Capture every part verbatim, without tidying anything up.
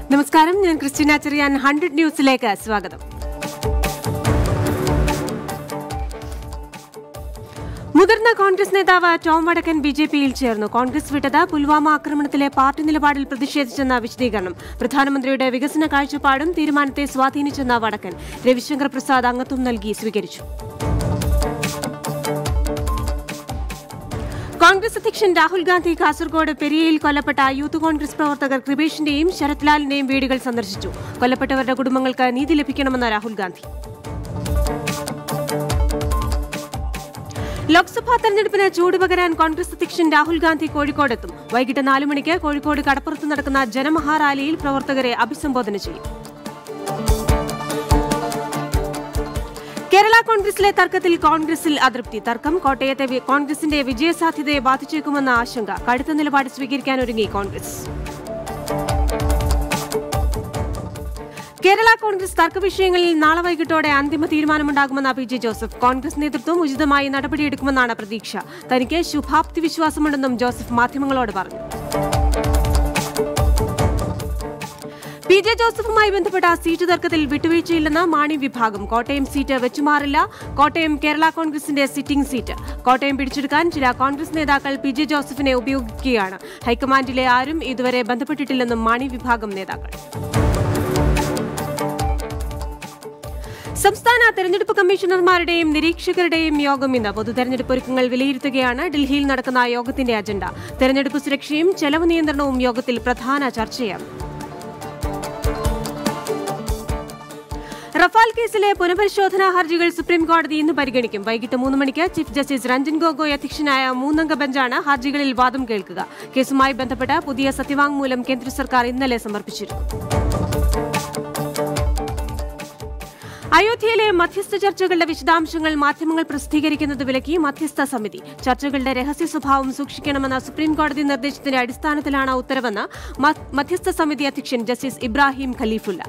നമസ്കാരം, ഞാൻ Christina Cherian. Hundred ന്യൂസിലേക്ക് സ്വാഗതം. മുതിർന്ന കോൺഗ്രസ് നേതാവ് ടോം വടക്കൻ ബി ജെ പിയിൽ ചേർന്നു. കോൺഗ്രസ് വിട്ടത് പുൽവാമ ആക്രമണത്തിലെ പാർട്ടി നിലപാടിൽ പ്രതിഷേധിച്ചെന്ന വിശദീകരണം. പ്രധാനമന്ത്രിയുടെ വികസന കാഴ്ചപ്പാടും തീരുമാനത്തെ സ്വാധീനിച്ചെന്ന വടക്കൻ. രവിശങ്കർ പ്രസാദ് അംഗത്വം നൽകി സ്വീകരിച്ചു. കോൺഗ്രസ് അധ്യക്ഷൻ രാഹുൽ ഗാന്ധി കാസർഗോഡ് പെരിയയിൽ കൊല്ലപ്പെട്ട യൂത്ത് കോൺഗ്രസ് പ്രവർത്തകർ കൃപേഷിന്റെയും ശരത് ലാലിന്റെയും വീടുകൾ സന്ദർശിച്ചു. കൊല്ലപ്പെട്ടവരുടെ കുടുംബങ്ങൾക്ക് നീതി ലഭിക്കണമെന്ന് രാഹുൽ ഗാന്ധി. ലോക്സഭാ തെരഞ്ഞെടുപ്പിന് ചൂടുപകരാൻ കോൺഗ്രസ് അധ്യക്ഷൻ രാഹുൽ ഗാന്ധി കോഴിക്കോടെത്തും. വൈകിട്ട് നാലു മണിക്ക് കോഴിക്കോട് കടപ്പുറത്ത് നടക്കുന്ന ജനമഹാറാലിയിൽ പ്രവർത്തകരെ അഭിസംബോധന ചെയ്യും. കേരള കോൺഗ്രസിലെ തർക്കത്തിൽ കോൺഗ്രസിൽ അതൃപ്തി. തർക്കം കോട്ടയത്തെ കോൺഗ്രസിന്റെ വിജയസാധ്യതയെ ബാധിച്ചേക്കുമെന്ന ആശങ്ക. കടുത്ത നിലപാട് സ്വീകരിക്കാനൊരുങ്ങി കോൺഗ്രസ്. കേരള കോൺഗ്രസ് തർക്ക വിഷയങ്ങളിൽ നാളെ വൈകിട്ടോടെ അന്തിമ തീരുമാനമുണ്ടാകുമെന്ന പി ജെ ജോസഫ്. കോൺഗ്രസ് നേതൃത്വം ഉചിതമായി നടപടിയെടുക്കുമെന്നാണ് പ്രതീക്ഷ. തനിക്ക് ശുഭാപ്തി വിശ്വാസമുണ്ടെന്നും ജോസഫ് മാധ്യമങ്ങളോട് പറഞ്ഞു. പി ജെ ജോസഫുമായി ബന്ധപ്പെട്ട സീറ്റ് തർക്കത്തിൽ വിട്ടുവീഴ്ചയില്ലെന്ന് മാണി വിഭാഗം. കോട്ടയം സീറ്റ് വെച്ചുമാറില്ല. കോട്ടയം കേരള കോൺഗ്രസിന്റെ സിറ്റിംഗ് സീറ്റ്. കോട്ടയം പിടിച്ചെടുക്കാൻ ചില കോൺഗ്രസ് നേതാക്കൾ പി ജെ ജോസഫിനെ ഉപയോഗിക്കുകയാണ്. ഹൈക്കമാൻഡിലെ ആരും ഇതുവരെ ബന്ധപ്പെട്ടിട്ടില്ലെന്നും മാണി വിഭാഗം നേതാക്കൾ. സംസ്ഥാന തെരഞ്ഞെടുപ്പ് കമ്മീഷണർമാരുടെയും നിരീക്ഷകരുടെയും യോഗം ഇന്ന്. പൊതുതെരഞ്ഞെടുപ്പ് ഒരുക്കങ്ങൾ വിലയിരുത്തുകയാണ് ഡൽഹിയിൽ നടക്കുന്ന യോഗത്തിന്റെ അജണ്ട. തെരഞ്ഞെടുപ്പ് സുരക്ഷയും ചെലവ് നിയന്ത്രണവും യോഗത്തിൽ പ്രധാന ചർച്ചയാണ്. റഫാൽ കേസിലെ പുനഃപരിശോധനാ ഹർജികൾ സുപ്രീംകോടതി ഇന്ന് പരിഗണിക്കും. വൈകിട്ട് മൂന്ന് മണിക്ക് ചീഫ് ജസ്റ്റിസ് രഞ്ജൻ ഗൊഗോയ് അധ്യക്ഷനായ മൂന്നംഗ ബെഞ്ചാണ് ഹർജികളിൽ വാദം കേൾക്കുക. കേസുമായി ബന്ധപ്പെട്ട് പുതിയ സത്യവാങ്മൂലം കേന്ദ്ര സർക്കാർ ഇന്നലെ സമർപ്പിച്ചിരുന്നു. അയോധ്യയിലെ മധ്യസ്ഥ ചർച്ചകളുടെ വിശദാംശങ്ങൾ മാധ്യമങ്ങൾ പ്രസിദ്ധീകരിക്കുന്നത് വിലക്കി മധ്യസ്ഥ സമിതി. ചർച്ചകളുടെ രഹസ്യ സ്വഭാവം സൂക്ഷിക്കണമെന്ന സുപ്രീംകോടതി നിർദ്ദേശത്തിന്റെ അടിസ്ഥാനത്തിലാണ് ഉത്തരവെന്ന് മധ്യസ്ഥ സമിതി അധ്യക്ഷൻ ജസ്റ്റിസ് ഇബ്രാഹിം ഖലീഫുല്ല.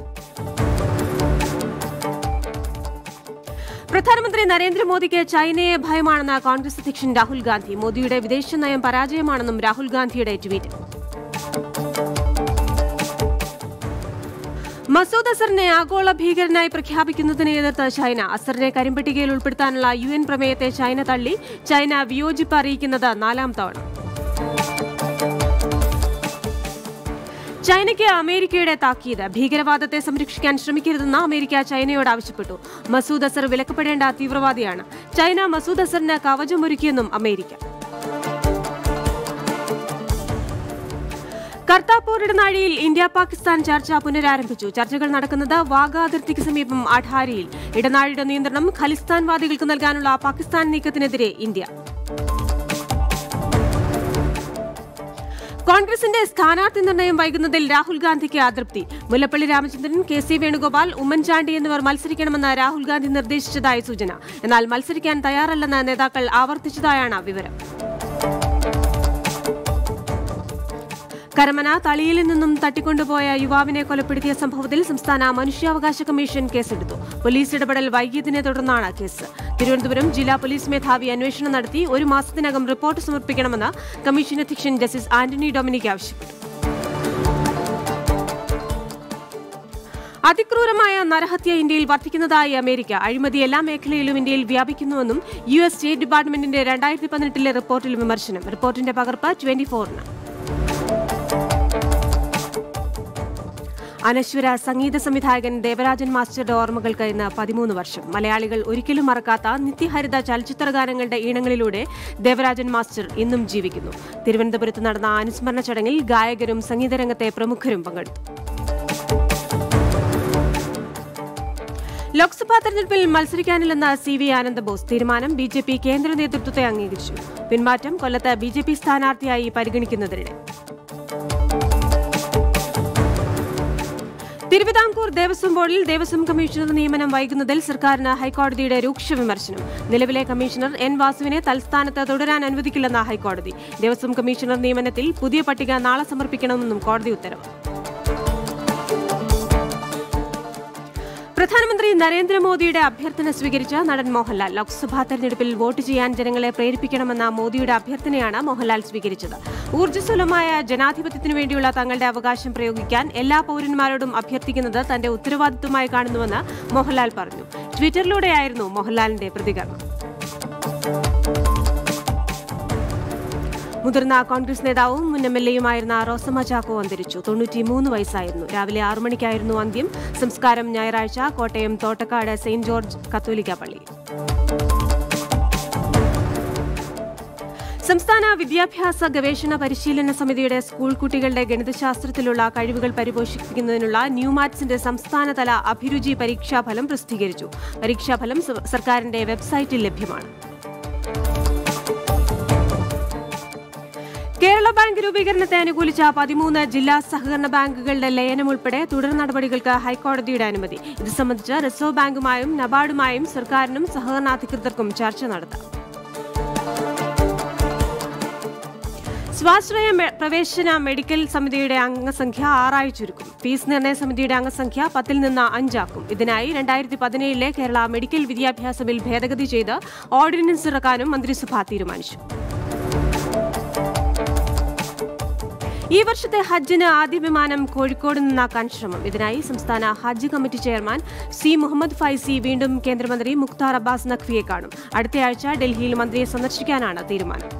പ്രധാനമന്ത്രി നരേന്ദ്രമോദിക്ക് ചൈനയെ ഭയമാണെന്ന് കോൺഗ്രസ് അധ്യക്ഷൻ രാഹുൽ ഗാന്ധി. മോദിയുടെ വിദേശ നയം പരാജയമാണെന്നും രാഹുൽ ഗാന്ധിയുടെ ട്വീറ്റ്. മസൂദ് അസറിനെ ആഗോള ഭീകരനായി പ്രഖ്യാപിക്കുന്നതിനെ എതിർത്ത് ചൈന. അസറിനെ കരിമ്പട്ടികയിൽ ഉൾപ്പെടുത്താനുള്ള യു എൻ പ്രമേയത്തെ ചൈന തള്ളി. ചൈന വിയോജിപ്പ് അറിയിക്കുന്നത് നാലാം തവണ. ചൈനയ്ക്ക് അമേരിക്കയുടെ താക്കീത്. ഭീകരവാദത്തെ സംരക്ഷിക്കാൻ ശ്രമിക്കരുതെന്ന് അമേരിക്ക ചൈനയോട് ആവശ്യപ്പെട്ടു. മസൂദ് അസർ വിലക്കപ്പെടേണ്ട തീവ്രവാദിയാണ്. ചൈന മസൂദ് അസറിന് കവചമൊരുക്കിയെന്നും അമേരിക്ക. കർത്താപൂർ ഇടനാഴിയിൽ ഇന്ത്യ പാകിസ്ഥാൻ ചർച്ച പുനരാരംഭിച്ചു. ചർച്ചകൾ നടക്കുന്നത് വാഗാ അതിർത്തിക്ക് സമീപം അഠാരിയിൽ. ഇടനാഴിയുടെ നിയന്ത്രണം ഖലിസ്ഥാൻവാദികൾക്ക് നൽകാനുള്ള പാകിസ്ഥാൻ നീക്കത്തിനെതിരെ ഇന്ത്യ. കോൺഗ്രസിന്റെ സ്ഥാനാർത്ഥി നിർണയം വൈകുന്നതിൽ രാഹുൽ ഗാന്ധിക്ക് അതൃപ്തി. മുല്ലപ്പള്ളി രാമചന്ദ്രൻ, കെ സി വേണുഗോപാൽ, ഉമ്മൻചാണ്ടി എന്നിവർ മത്സരിക്കണമെന്ന് രാഹുൽ ഗാന്ധി നിർദ്ദേശിച്ചതായി സൂചന. എന്നാൽ മത്സരിക്കാൻ തയ്യാറല്ലെന്ന് നേതാക്കൾ ആവർത്തിച്ചതായാണ് വിവരം. കരമന തളിയിൽ നിന്നും തട്ടിക്കൊണ്ടുപോയ യുവാവിനെ കൊലപ്പെടുത്തിയ സംഭവത്തിൽ സംസ്ഥാന മനുഷ്യാവകാശ കമ്മീഷൻ കേസെടുത്തു. പോലീസ് ഇടപെടൽ വൈകിയതിനെ തുടർന്നാണ് കേസ്. തിരുവനന്തപുരം ജില്ലാ പോലീസ് മേധാവി അന്വേഷണം നടത്തി ഒരു മാസത്തിനകം റിപ്പോർട്ട് സമർപ്പിക്കണമെന്ന് കമ്മീഷൻ അധ്യക്ഷൻ ജസ്റ്റിസ് ആന്റണി ഡൊമിനിക് ആവശ്യപ്പെട്ടു. അതിക്രൂരമായ നരഹത്യ ഇന്ത്യയിൽ വർദ്ധിക്കുന്നതായി അമേരിക്ക. അഴിമതി എല്ലാ മേഖലയിലും ഇന്ത്യയിൽ വ്യാപിക്കുന്നുവെന്നും യു എസ് സ്റ്റേറ്റ് ഡിപ്പാർട്ട്മെന്റിന്റെ രണ്ടായിരത്തി പതിനെട്ടിലെ റിപ്പോർട്ടിൽ വിമർശനം. റിപ്പോർട്ടിന്റെ പകർപ്പ് ട്വന്റി ഫോറിന്. അനശ്വര സംഗീത സംവിധായകൻ ദേവരാജൻ മാസ്റ്ററുടെ ഓർമ്മകൾക്ക് ഇന്ന് പതിമൂന്ന് വർഷം. മലയാളികൾ ഒരിക്കലും മറക്കാത്ത നിത്യഹരിത ചലച്ചിത്ര ഗാനങ്ങളുടെ ഈണങ്ങളിലൂടെ ദേവരാജൻ മാസ്റ്റർ ഇന്നും ജീവിക്കുന്നു. തിരുവനന്തപുരത്ത് നടന്ന അനുസ്മരണ ചടങ്ങിൽ ഗായകരും സംഗീതരംഗത്തെ പ്രമുഖരും പങ്കെടുത്തു. ലോക്സഭാ തെരഞ്ഞെടുപ്പിൽ മത്സരിക്കാനില്ലെന്ന സി വി ആനന്ദബോസ്. തീരുമാനം ബി ജെ പി കേന്ദ്ര നേതൃത്വത്തെ അംഗീകരിച്ചു. പിന്മാറ്റം കൊല്ലത്ത് ബി ജെ പി സ്ഥാനാർത്ഥിയായി പരിഗണിക്കുന്നതിനിടെ. തിരുവിതാംകൂർ ദേവസ്വം ബോർഡിൽ ദേവസ്വം കമ്മീഷണർ നിയമനം വൈകുന്നതിൽ സർക്കാരിന് ഹൈക്കോടതിയുടെ രൂക്ഷ വിമർശനം. നിലവിലെ കമ്മീഷണർ എൻ വാസുവിനെ തൽസ്ഥാനത്ത് തുടരാൻ അനുവദിക്കില്ലെന്ന ഹൈക്കോടതി. ദേവസ്വം കമ്മീഷണർ നിയമനത്തിൽ പുതിയ പട്ടിക നാളെ സമർപ്പിക്കണമെന്നും കോടതി ഉത്തരവ്. പ്രധാനമന്ത്രി നരേന്ദ്രമോദിയുടെ അഭ്യർത്ഥന സ്വീകരിച്ച നടൻ മോഹൻലാൽ ലോക്സഭാ തെരഞ്ഞെടുപ്പിൽ വോട്ട് ചെയ്യാൻ ജനങ്ങളെ പ്രേരിപ്പിക്കണമെന്ന മോദിയുടെ അഭ്യർത്ഥനയാണ് മോഹൻലാൽ സ്വീകരിച്ചത്. ഊർജ്ജസ്വലമായ ജനാധിപത്യത്തിനു വേണ്ടിയുള്ള തങ്ങളുടെ അവകാശം പ്രയോഗിക്കാൻ എല്ലാ പൌരന്മാരോടും അഭ്യർത്ഥിക്കുന്നത് തന്റെ ഉത്തരവാദിത്വമായി കാണുന്നുവെന്ന് മോഹൻലാൽ പറഞ്ഞു. ട്വിറ്ററിലൂടെയായിരുന്നു മോഹൻലാലിന്റെ പ്രതികരണം. മുതിർന്ന കോൺഗ്രസ് നേതാവും മുൻ എം എൽ എയുമായിരുന്ന റോസമ്മ ചാക്കോ അന്തരിച്ചു. തൊണ്ണൂറ്റിമൂന്ന് വയസ്സായിരുന്നു. രാവിലെ ആറു മണിക്കായിരുന്നു അന്ത്യം. സംസ്കാരം ഞായറാഴ്ച കോട്ടയം തോട്ടക്കാട് സെയിന്റ് ജോർജ് കത്തോലിക്ക പള്ളി. സംസ്ഥാന വിദ്യാഭ്യാസ ഗവേഷണ പരിശീലന സമിതിയുടെ സ്കൂൾ കുട്ടികളുടെ ഗണിതശാസ്ത്രത്തിലുള്ള കഴിവുകൾ പരിപോഷിപ്പിക്കുന്നതിനുള്ള ന്യൂമാറ്റ്സിന്റെ സംസ്ഥാനതല അഭിരുചി പരീക്ഷാഫലം പ്രസിദ്ധീകരിച്ചു. പരീക്ഷാഫലം സർക്കാരിന്റെ വെബ്സൈറ്റിൽ ലഭ്യമാണ്. കേരള ബാങ്ക് രൂപീകരണത്തെ അനുകൂലിച്ച പതിമൂന്ന് ജില്ലാ സഹകരണ ബാങ്കുകളുടെ ലയനം ഉൾപ്പെടെ തുടർ നടപടികൾക്ക് ഹൈക്കോടതിയുടെ അനുമതി. ഇത് സംബന്ധിച്ച് റിസർവ് ബാങ്കുമായും നബാർഡുമായും സർക്കാരിനും സഹകരണാധികൃതർക്കും ചർച്ച നടത്താം. സ്വാശ്രയ പ്രവേശന മെഡിക്കൽ സമിതിയുടെ അംഗസംഖ്യ ആറായി ചുരുക്കും. ഫീസ് നിർണയ സമിതിയുടെ അംഗസംഖ്യ പത്തിൽ നിന്ന് അഞ്ചാക്കും. ഇതിനായി രണ്ടായിരത്തി പതിനേഴിലെ കേരള മെഡിക്കൽ വിദ്യാഭ്യാസ ബിൽ ഭേദഗതി ചെയ്ത് ഓർഡിനൻസ് ഇറക്കാനും മന്ത്രിസഭ തീരുമാനിച്ചു. ഈ വർഷത്തെ ഹജ്ജിന് ആദ്യ വിമാനം കോഴിക്കോട് നിന്നാക്കാൻ ശ്രമം. ഇതിനായി സംസ്ഥാന Hajj committee chairman C Muhammad Faizi വീണ്ടും കേന്ദ്രമന്ത്രി മുഖ്താർ അബ്ബാസ് നഖ്വിയെ കാണും. അടുത്തയാഴ്ച ഡൽഹിയിൽ മന്ത്രിയെ സന്ദർശിക്കാനാണ് തീരുമാനം.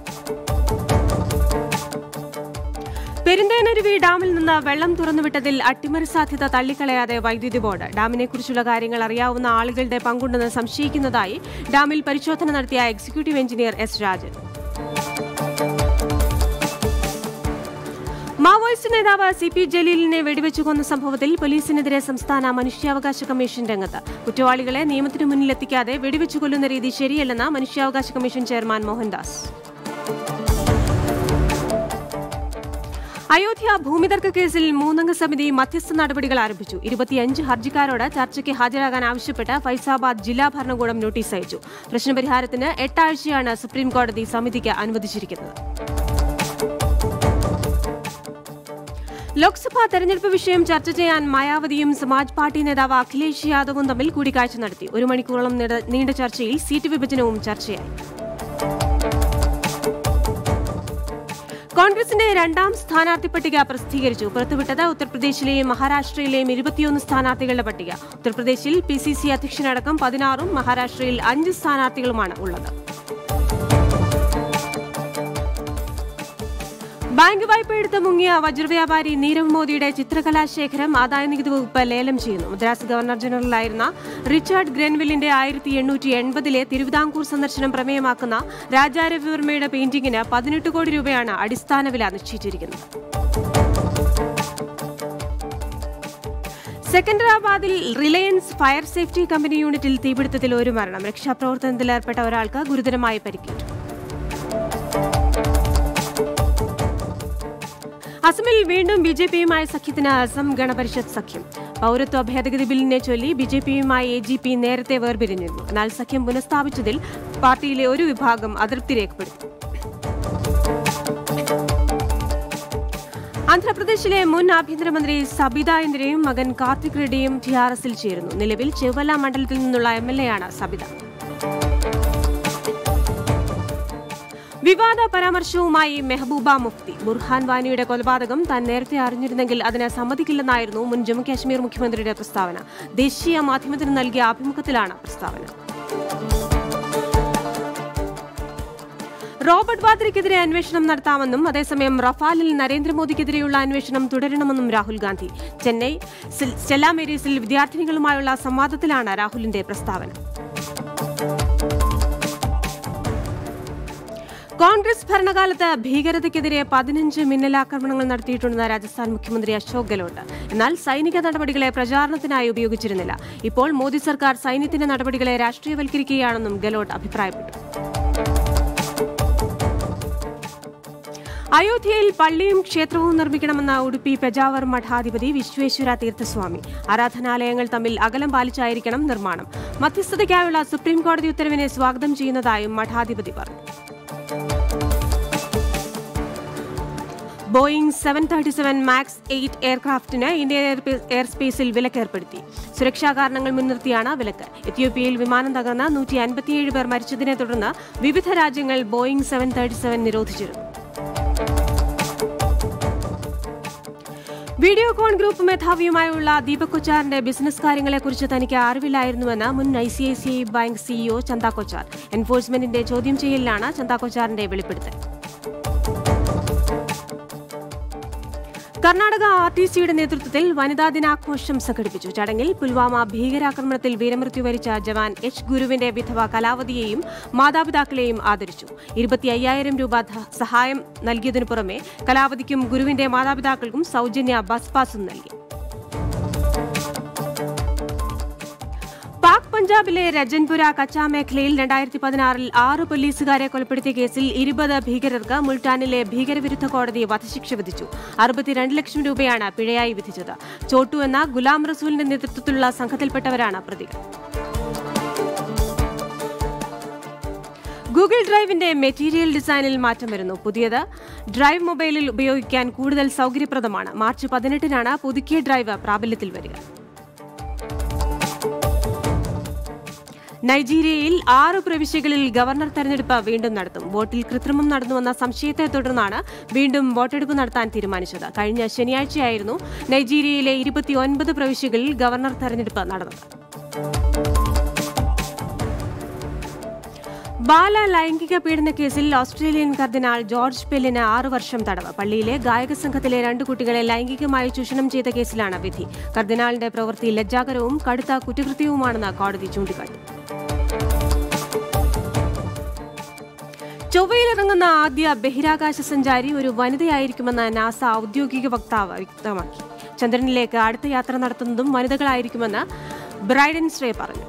പെരുന്തേനരുവി ഡാമിൽ നിന്ന് വെള്ളം തുറന്നുവിട്ടതിൽ അട്ടിമറി സാധ്യത തള്ളിക്കളയാതെ വൈദ്യുതി ബോർഡ്. ഡാമിനെക്കുറിച്ചുള്ള കാര്യങ്ങൾ അറിയാവുന്ന ആളുകളുടെ പങ്കുണ്ടെന്ന് സംശയിക്കുന്നതായി ഡാമിൽ പരിശോധന നടത്തിയ executive engineer S Rajan. Maoist നേതാവ് സി പി ജലീലിനെ വെടിവെച്ചു കൊന്ന സംഭവത്തിൽ പോലീസിനെതിരെ സംസ്ഥാന മനുഷ്യാവകാശ കമ്മീഷൻ രംഗത്ത്. കുറ്റവാളികളെ നിയമത്തിനു മുന്നിലെത്തിക്കാതെ വെടിവെച്ചു കൊല്ലുന്ന രീതി ശരിയല്ലെന്ന് മനുഷ്യാവകാശ കമ്മീഷൻ ചെയർമാൻ മോഹൻദാസ്. അയോധ്യ ഭൂമിതർക്ക കേസിൽ മൂന്നംഗ സമിതി മധ്യസ്ഥ നടപടികൾ ആരംഭിച്ചു. ഇരുപത്തിയഞ്ച് ഹർജിക്കാരോട് ചർച്ചയ്ക്ക് ഹാജരാകാൻ ആവശ്യപ്പെട്ട് ഫൈസാബാദ് ജില്ലാ ഭരണകൂടം നോട്ടീസ് അയച്ചു. പ്രശ്നപരിഹാരത്തിന് എട്ടാഴ്ചയാണ് സുപ്രീംകോടതി സമിതിക്ക് അനുവദിച്ചിരിക്കുന്നത്. ലോക്സഭാ തെരഞ്ഞെടുപ്പ് വിഷയം ചർച്ച ചെയ്യാൻ മായാവതിയും സമാജ് പാർട്ടി നേതാവ് അഖിലേഷ് യാദവും തമ്മിൽ കൂടിക്കാഴ്ച നടത്തി. ഒരു മണിക്കൂറോളം നീണ്ട ചർച്ചയിൽ സീറ്റ് വിഭജനവും ചർച്ചയായി. കോൺഗ്രസിന്റെ രണ്ടാം സ്ഥാനാർത്ഥി പട്ടിക പ്രസിദ്ധീകരിച്ചു. പുറത്തുവിട്ടത് ഉത്തർപ്രദേശിലെയും മഹാരാഷ്ട്രയിലെയും ഇരുപത്തിയൊന്ന് സ്ഥാനാർത്ഥികളുടെ പട്ടിക. ഉത്തർപ്രദേശിൽ പി സി സി അധ്യക്ഷനടക്കം പതിനാറും മഹാരാഷ്ട്രയിൽ അഞ്ച് സ്ഥാനാർത്ഥികളുമാണ് ഉള്ളത്. ബാങ്ക് വായ്പയെടുത്ത് മുങ്ങിയ വജ്രവ്യാപാരി നീരവ് മോദിയുടെ ചിത്രകലാശേഖരം ആദായനികുതി വകുപ്പ് ലേലം ചെയ്യുന്നു. മദ്രാസ് ഗവർണർ ജനറലായിരുന്ന റിച്ചാർഡ് ഗ്രെൻവില്ലിന്റെ ആയിരത്തി എണ്ണൂറ്റി എൺപതിലെ തിരുവിതാംകൂർ സന്ദർശനം പ്രമേയമാക്കുന്ന രാജാരവിവർമ്മയുടെ പെയിന്റിംഗിന് പതിനെട്ട് കോടി രൂപയാണ് അടിസ്ഥാന വില നിശ്ചയിച്ചിരിക്കുന്നത്. സെക്കൻഡറാബാദിൽ റിലയൻസ് ഫയർ സേഫ്റ്റി കമ്പനി യൂണിറ്റിൽ തീപിടുത്തത്തിൽ ഒരു മരണം. രക്ഷാപ്രവർത്തനത്തിലേർപ്പെട്ട ഒരാൾക്ക് ഗുരുതരമായി പരിക്കേറ്റു. അസമിൽ വീണ്ടും ബി ജെ പിയുമായി സഖ്യത്തിന് അസം ഗണപരിഷത്ത് സഖ്യം. പൌരത്വ ഭേദഗതി ബില്ലിനെ ചൊല്ലി ബി ജെ പിയുമായി എ ജി പി നേരത്തെ വേർപിരിഞ്ഞിരുന്നു. എന്നാൽ സഖ്യം പുനഃസ്ഥാപിച്ചതിൽ പാർട്ടിയിലെ ഒരു വിഭാഗം അതൃപ്തി രേഖപ്പെടുത്തി. ആന്ധ്രാപ്രദേശിലെ മുൻ ആഭ്യന്തരമന്ത്രി സബിത ഇന്ദിരയും മകൻ കാർത്തിക് റെഡ്ഡിയും ടി ആർ എസിൽ ചേരുന്നു. നിലവിൽ ചെവല മണ്ഡലത്തിൽ നിന്നുള്ള എം എൽ എയാണ് സബിത. വിവാദ പരാമർശവുമായി മെഹബൂബ മുഫ്തി. ബുർഹാൻ വാനിയുടെ കൊലപാതകം താൻ നേരത്തെ അറിഞ്ഞിരുന്നെങ്കിൽ അതിന് സമ്മതിക്കില്ലെന്നായിരുന്നു മുൻ ജമ്മുകാശ്മീർ മുഖ്യമന്ത്രിയുടെ പ്രസ്താവന. ദേശീയ മാധ്യമത്തിന് നൽകിയ അഭിമുഖത്തിലാണ് പ്രസ്താവന. റോബർട്ട് വാദ്രയ്ക്കെതിരെ അന്വേഷണം നടത്താമെന്നും അതേസമയം റഫാലിൽ നരേന്ദ്രമോദിക്കെതിരെയുള്ള അന്വേഷണം തുടരണമെന്നും രാഹുൽ ഗാന്ധി. ചെന്നൈ സ്റ്റെല്ല മേരീസിൽ വിദ്യാർത്ഥിനികളുമായുള്ള സംവാദത്തിലാണ് രാഹുലിന്റെ പ്രസ്താവന. കോൺഗ്രസ് ഭരണകാലത്ത് ഭീകരതയ്ക്കെതിരെ പതിനഞ്ച് മിന്നലാക്രമണങ്ങൾ നടത്തിയിട്ടുണ്ടെന്ന് രാജസ്ഥാൻ മുഖ്യമന്ത്രി അശോക് ഗെഹ്ലോട്ട്. എന്നാൽ സൈനിക നടപടികളെ പ്രചാരണത്തിനായി ഉപയോഗിച്ചിരുന്നില്ല. ഇപ്പോൾ മോദി സർക്കാർ സൈന്യത്തിന്റെ നടപടികളെ രാഷ്ട്രീയവൽക്കരിക്കുകയാണെന്നും ഗെഹ്ലോട്ട് അഭിപ്രായപ്പെട്ടു. അയോധ്യയിൽ പള്ളിയും ക്ഷേത്രവും നിർമ്മിക്കണമെന്ന ഉടുപ്പി പെജാവർ മഠാധിപതി വിശ്വേശ്വര തീർത്ഥസ്വാമി. ആരാധനാലയങ്ങൾ തമ്മിൽ അകലം പാലിച്ചായിരിക്കണം നിർമ്മാണം. മധ്യസ്ഥതയ്ക്കായുള്ള സുപ്രീംകോടതി ഉത്തരവിനെ സ്വാഗതം ചെയ്യുന്നതായും മഠാധിപതി പറഞ്ഞു. Boeing seven thirty seven max eight എയർക്രാഫ്റ്റിന് ഇന്ത്യൻ എയർ സ്പേസിൽ വിലക്കേർപ്പെടുത്തി. സുരക്ഷാ കാരണങ്ങൾ മുൻനിർത്തിയാണ് വിലക്ക്. എത്യോപ്യയിൽ വിമാനം തകർന്ന് നൂറ്റി അൻപത്തിയേഴ് പേർ മരിച്ചതിനെ തുടർന്ന് വിവിധ രാജ്യങ്ങൾ ബോയിംഗ് സെവൻ തേർട്ടി സെവൻ നിരോധിച്ചിരുന്നു. വീഡിയോകോൺ ഗ്രൂപ്പ് മേധാവിയുമായുള്ള ദീപക് കൊച്ചാറിന്റെ ബിസിനസ് കാര്യങ്ങളെക്കുറിച്ച് തനിക്ക് അറിവില്ലായിരുന്നുവെന്ന് മുൻ I C I C I bank CEO Chanda Kochhar. എൻഫോഴ്സ്മെന്റിന്റെ ചോദ്യം ചെയ്യലിലാണ് ചന്ദ കൊച്ചാറിന്റെ വെളിപ്പെടുത്തൽ. കർണാടക ആർ ടി സിയുടെ നേതൃത്വത്തിൽ വനിതാ ദിനാഘോഷം സംഘടിപ്പിച്ചു. ചടങ്ങിൽ പുൽവാമ ഭീകരാക്രമണത്തിൽ വീരമൃത്യു വരിച്ച ജവാൻ എച്ച് ഗുരുവിന്റെ വിധവ കലാവതിയെയും മാതാപിതാക്കളെയും ആദരിച്ചു. ഇരുപത്തി അയ്യായിരം രൂപ സഹായം നൽകിയതിനു പുറമെ കലാവതിക്കും ഗുരുവിന്റെ മാതാപിതാക്കൾക്കും സൗജന്യ ബസ് പാസും നൽകി. പാക് പഞ്ചാബിലെ രജൻപുര കച്ച മേഖലയിൽ രണ്ടായിരത്തി പതിനാറിൽ ആറ് പോലീസുകാരെ കൊലപ്പെടുത്തിയ കേസിൽ ഇരുപത് ഭീകരർക്ക് മുൾട്ടാനിലെ ഭീകരവിരുദ്ധ കോടതി വധശിക്ഷ വിധിച്ചു. അറുപത്തിരണ്ട് ലക്ഷം രൂപയാണ് പിഴയായി വിധിച്ചത്. ചോട്ടു എന്ന ഗുലാം റസൂലിന്റെ നേതൃത്വത്തിലുള്ള സംഘത്തിൽപ്പെട്ടവരാണ് പ്രതികൾ. ഗൂഗിൾ ഡ്രൈവിന്റെ മെറ്റീരിയൽ ഡിസൈനിൽ മാറ്റം വരുന്നു. പുതിയത് ഡ്രൈവ് മൊബൈലിൽ ഉപയോഗിക്കാൻ കൂടുതൽ സൗകര്യപ്രദമാണ്. മാർച്ച് പതിനെട്ടിനാണ് പുതുക്കിയ ഡ്രൈവ് പ്രാബല്യത്തിൽ വരിക. നൈജീരിയയിൽ ആറ് പ്രവിശ്യകളിൽ ഗവർണർ തെരഞ്ഞെടുപ്പ് വീണ്ടും നടത്തും. വോട്ടിൽ കൃത്രിമം നടന്നുവെന്ന സംശയത്തെ തുടർന്നാണ് വീണ്ടും വോട്ടെടുപ്പ് നടത്താൻ തീരുമാനിച്ചത്. കഴിഞ്ഞ ശനിയാഴ്ചയായിരുന്നു നൈജീരിയയിലെ ഇരുപത്തിയൊൻപത് പ്രവിശ്യകളിൽ ഗവർണർ തെരഞ്ഞെടുപ്പ് നടന്നത്. ബാല ലൈംഗിക പീഡന കേസിൽ ഓസ്ട്രേലിയൻ കർദിനാൾ ജോർജ് പെല്ലിന് ആറു വർഷം തടവ്. പള്ളിയിലെ ഗായക സംഘത്തിലെ രണ്ട് കുട്ടികളെ ലൈംഗികമായി ചൂഷണം ചെയ്ത കേസിലാണ് വിധി. കർദിനാളിന്റെ പ്രവൃത്തി ലജ്ജാകരവും കടുത്ത കുറ്റകൃത്യവുമാണെന്ന് കോടതി ചൂണ്ടിക്കാട്ടി. ചൊവ്വയിലിറങ്ങുന്ന ആദ്യ ബഹിരാകാശ സഞ്ചാരി ഒരു വനിതയായിരിക്കുമെന്ന് നാസ ഔദ്യോഗിക വക്താവ് വ്യക്തമാക്കി. ചന്ദ്രനിലേക്ക് അടുത്ത യാത്ര നടത്തുന്നതും വനിതകളായിരിക്കുമെന്ന് ബ്രൈഡൻ സ്ട്രേ പറഞ്ഞു.